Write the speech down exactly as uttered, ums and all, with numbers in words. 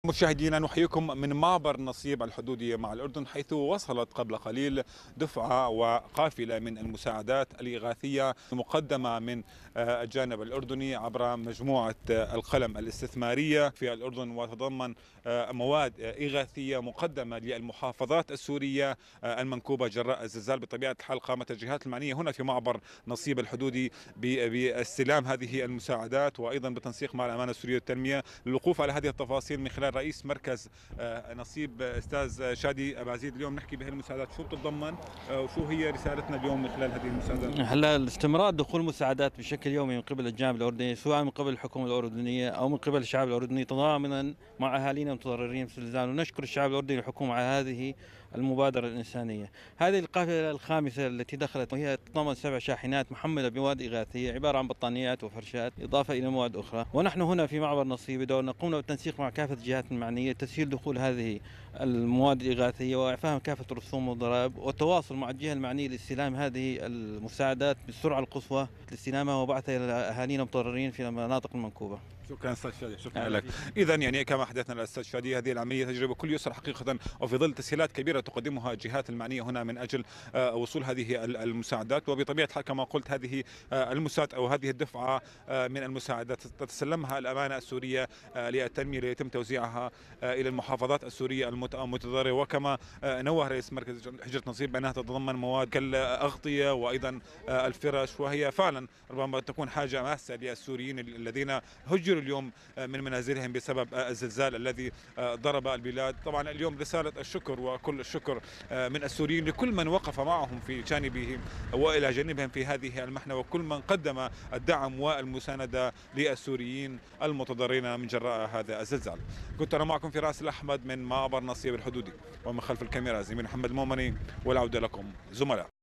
مشاهدينا نحييكم من معبر نصيب الحدودي مع الأردن، حيث وصلت قبل قليل دفعة وقافلة من المساعدات الإغاثية مقدمة من الجانب الأردني عبر مجموعة القلم الاستثمارية في الأردن، وتتضمن مواد إغاثية مقدمة للمحافظات السورية المنكوبة جراء الزلزال. بطبيعة الحال قامت الجهات المعنية هنا في معبر نصيب الحدودي باستلام هذه المساعدات، وأيضا بالتنسيق مع الأمانة السورية للتنمية للوقوف على هذه التفاصيل من خلال رئيس مركز نصيب استاذ شادي ابازيد. اليوم نحكي بهذه المساعدات، شو بتتضمن وشو هي رسالتنا اليوم من خلال هذه المساعدات؟ هلا استمرار دخول مساعدات بشكل يومي من قبل الجانب الاردني، سواء من قبل الحكومه الاردنيه او من قبل الشعب الاردني، تضامنا مع اهالينا المتضررين في الزلزال. ونشكر الشعب الاردني والحكومه على هذه المبادره الانسانيه. هذه القافله الخامسه التي دخلت، وهي تتضمن سبع شاحنات محمله بمواد اغاثيه عباره عن بطانيات وفرشات اضافه الى مواد اخرى. ونحن هنا في معبر نصيب دورنا قمنا بالتنسيق مع كافه الجهات المعنيه تسهيل دخول هذه المواد الإغاثية وإعفاءهم كافة الرسوم والضرائب، والتواصل مع الجهة المعنية لاستلام هذه المساعدات بالسرعة القصوى لاستلامها وبعثها إلى أهالينا المتضررين في المناطق المنكوبة. شكرا استاذ شادي، شكرا لك. اذا يعني كما حدثنا الاستاذ شادي، هذه العمليه تجري بكل يسر حقيقه، وفي ظل تسهيلات كبيره تقدمها الجهات المعنيه هنا من اجل وصول هذه المساعدات. وبطبيعه الحال كما قلت، هذه المساعدة او هذه الدفعه من المساعدات تتسلمها الامانه السوريه للتنميه ليتم توزيعها الى المحافظات السوريه المتضرره. وكما نوه رئيس مركز حجره نصيب بانها تتضمن مواد كالاغطيه وايضا الفرش، وهي فعلا ربما تكون حاجه ماسه للسوريين الذين هجروا اليوم من منازلهم بسبب الزلزال الذي ضرب البلاد. طبعا اليوم رسالة الشكر وكل الشكر من السوريين لكل من وقف معهم في جانبهم وإلى جانبهم في هذه المحنة، وكل من قدم الدعم والمساندة للسوريين المتضررين من جراء هذا الزلزال. كنت أنا معكم في رأس الأحمد من معبر نصيب الحدودي، ومن خلف الكاميرا زميل محمد المؤمني، والعودة لكم زملاء.